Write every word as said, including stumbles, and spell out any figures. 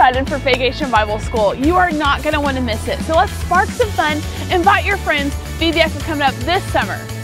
excited for Vacation Bible School. You are not going to want to miss it. So let's spark some fun, invite your friends. V B S is coming up this summer.